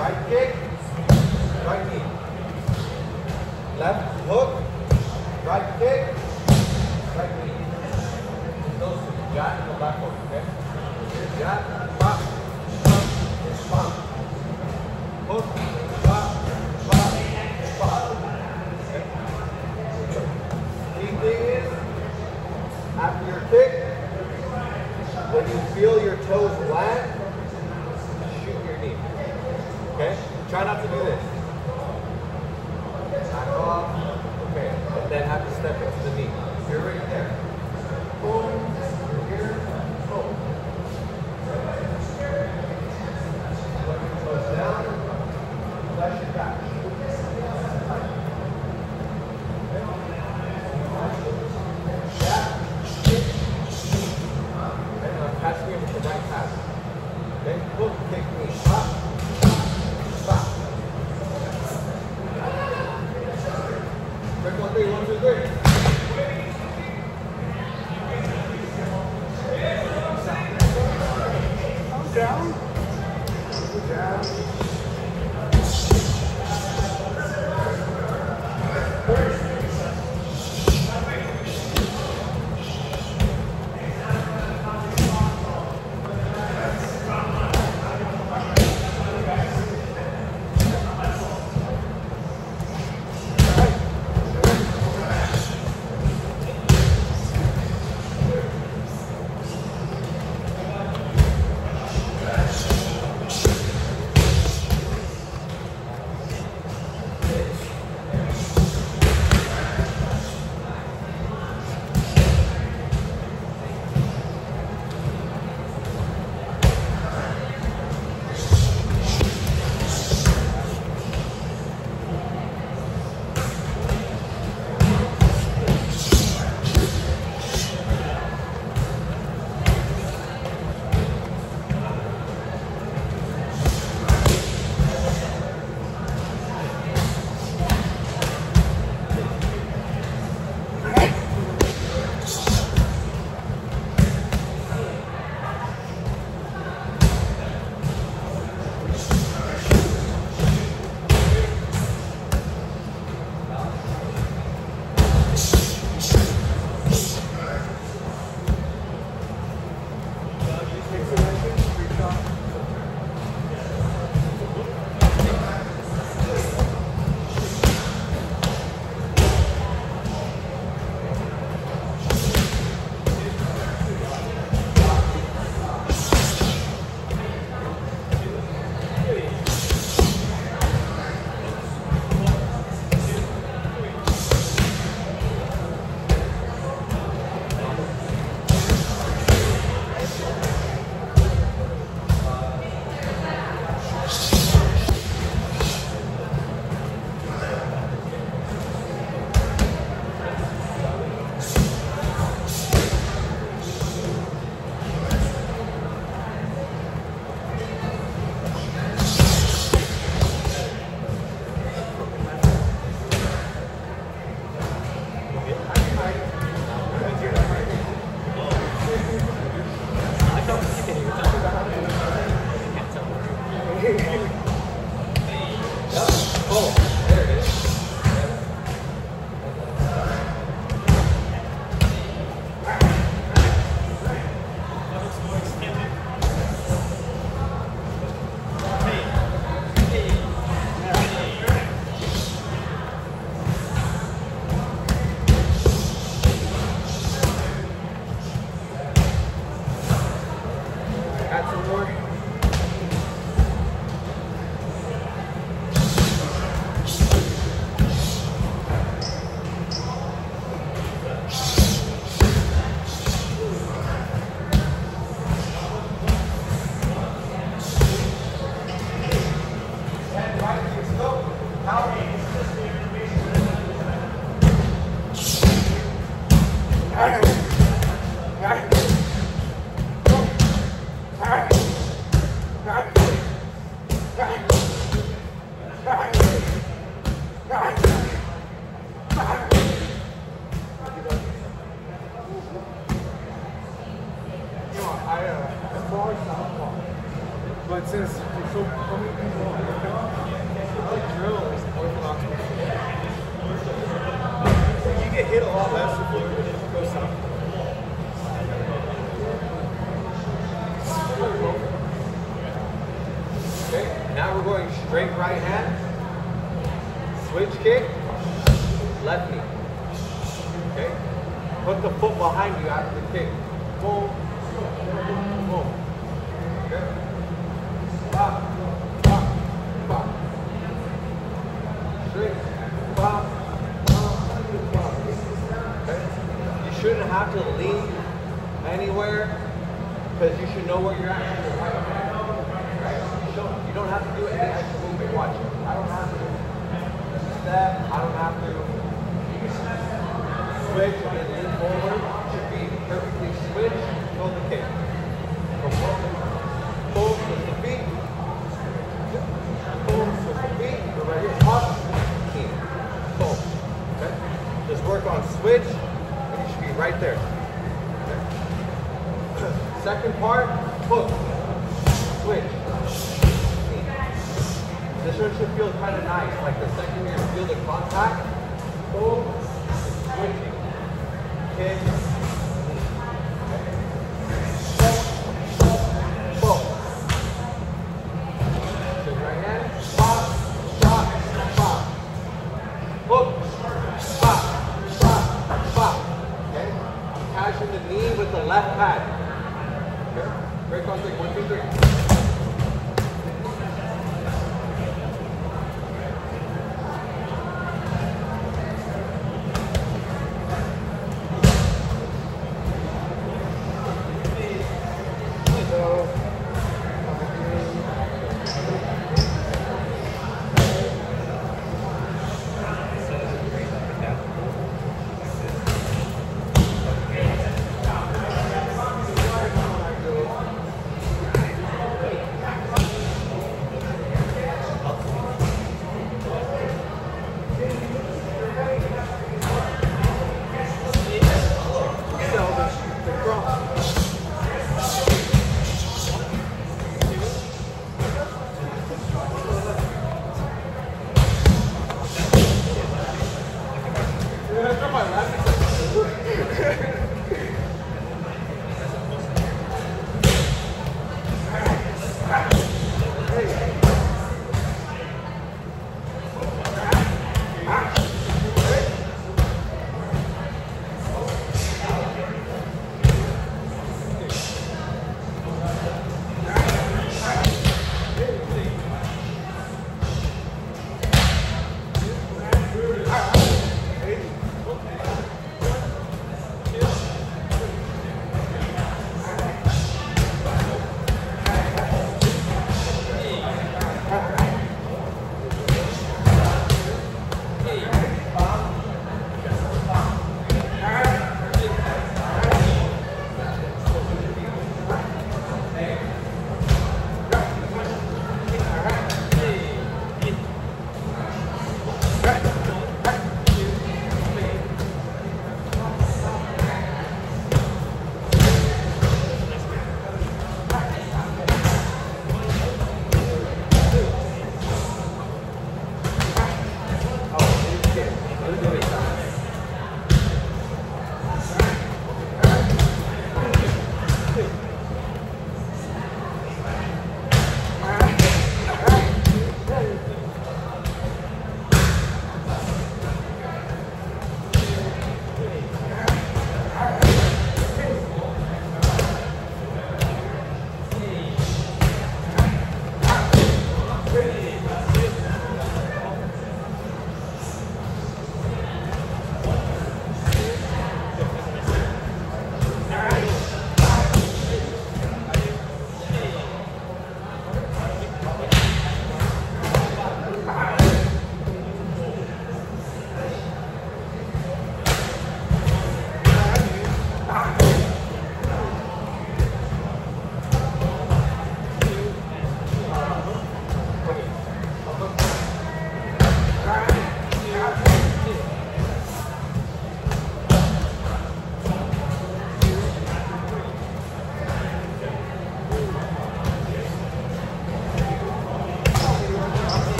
Right kick, right knee. Left hook, right kick, right knee. Those two, jab and go back hook, okay? Jab, pop, pop, hook, pop, pop. Okay? Key thing is, after your kick, when you feel your toes land, shoot your knee. Okay? Try not to do this. Back off. Okay. And then have to step into the knee. You're right there. Boom. You're here. Boom. Let your toes down. Flesh your back. Catch me with the right pass. Then hook, kick me. Pop. Stop. Break 1, 3, 1, 2, 3. Down. Down. But since it's so You get hit a lot less if you go south. Okay, now we're going straight right hand, switch kick, left knee. Okay, put the foot behind you after the kick. Boom, boom. Okay, pop, pop, pop. Straight, pop, pop, pop. Okay, you shouldn't have to lean anywhere because you should know where you're at with your right hand. You don't have to do any extra movement. Watch. I don't have to step. I don't have to switch and lean forward. It should be perfectly switch. Go the kick. From pull to the feet. Pull to the feet. Go right here. Up. Knee. Pull. Okay. Just work on switch, and you should be right there. Okay. Second part. Hook. Switch. This one should feel kind of nice, like the second you feel the contact, boom, switching, kick, boom. So right hand, pop, pop, pop, hook, pop, pop, pop. Okay, I'm catching the knee with the left pad. Okay, break on 3, 1, 2, 3.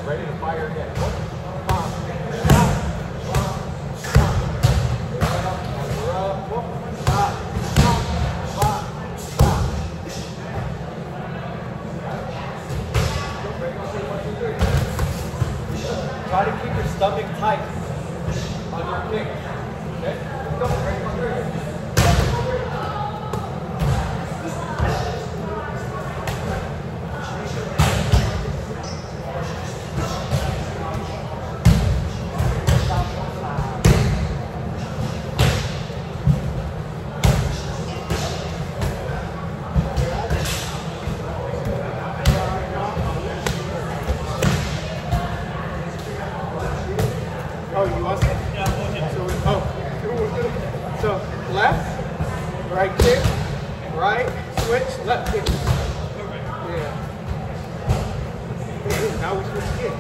ready to fire again. Try to keep your stomach tight on your kick. Okay? Let's go. Ready, go, ready. Oh, you want some? Yeah, so left, right kick, right, switch, left kick. Yeah. Now we switch kick.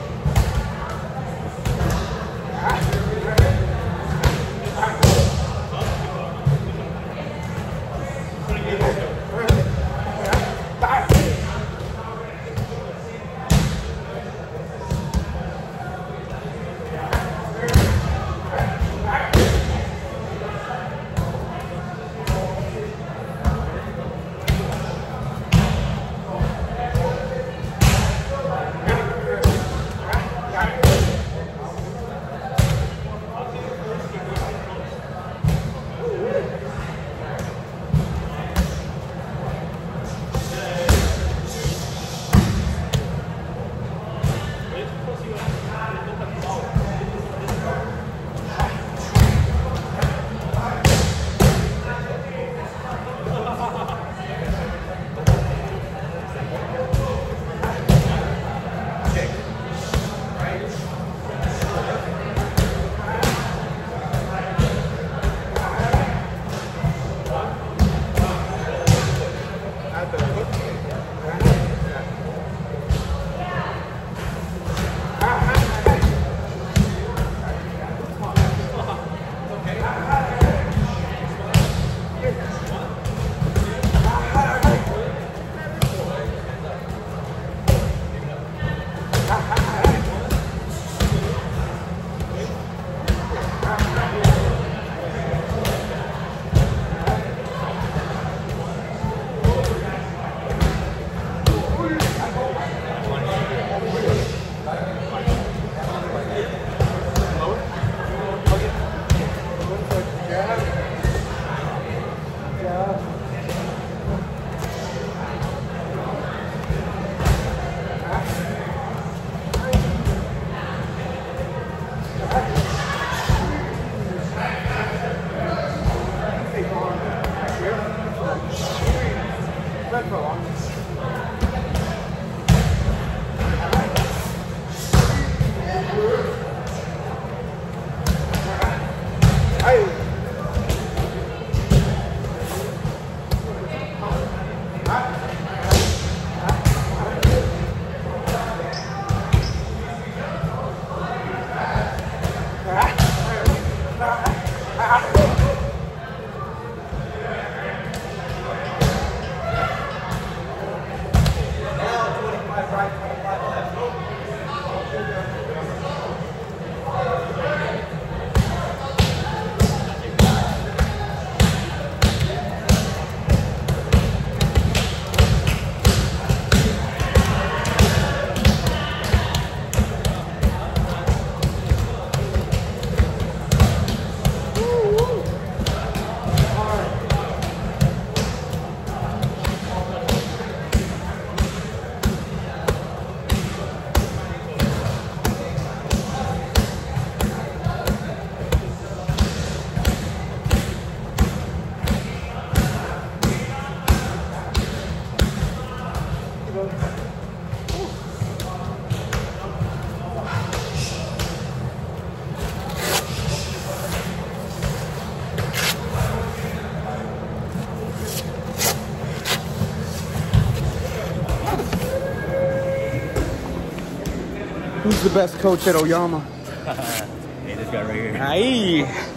Who's the best coach at Oyama? Hey, this guy right here. Aye.